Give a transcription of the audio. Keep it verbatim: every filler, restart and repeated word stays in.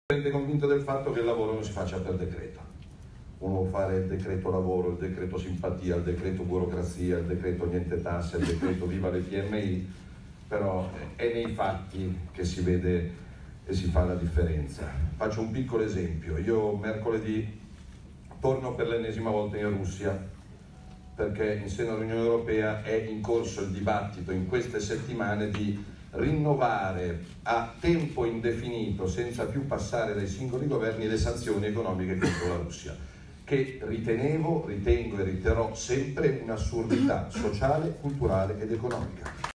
Rende convinto del fatto che il lavoro non si faccia per decreto. Uno può fare il decreto lavoro, il decreto simpatia, il decreto burocrazia, il decreto niente tasse, il decreto viva le P M I, però è nei fatti che si vede e si fa la differenza. Faccio un piccolo esempio. Io mercoledì torno per l'ennesima volta in Russia, perché in seno all'Unione Europea è in corso il dibattito in queste settimane di rinnovare a tempo indefinito, senza più passare dai singoli governi, le sanzioni economiche contro la Russia, che ritenevo, ritengo e riterrò sempre un'assurdità sociale, culturale ed economica.